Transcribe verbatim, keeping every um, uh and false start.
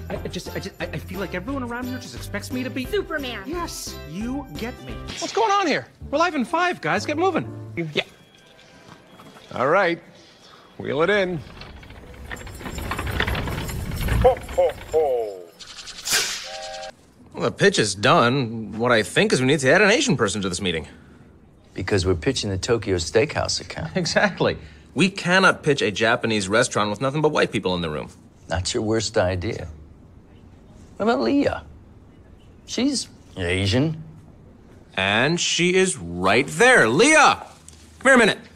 I, I just, I just, I I feel like everyone around here just expects me to be Superman. Yes, you get me. What's going on here? We're live in five, guys. Get moving. Yeah. All right. Wheel it in. Ho, ho, ho. Well, the pitch is done. What I think is we need to add an Asian person to this meeting. Because we're pitching the Tokyo Steakhouse account. Exactly. We cannot pitch a Japanese restaurant with nothing but white people in the room. That's your worst idea. What about Leah? She's Asian. And she is right there. Leah! Come here a minute.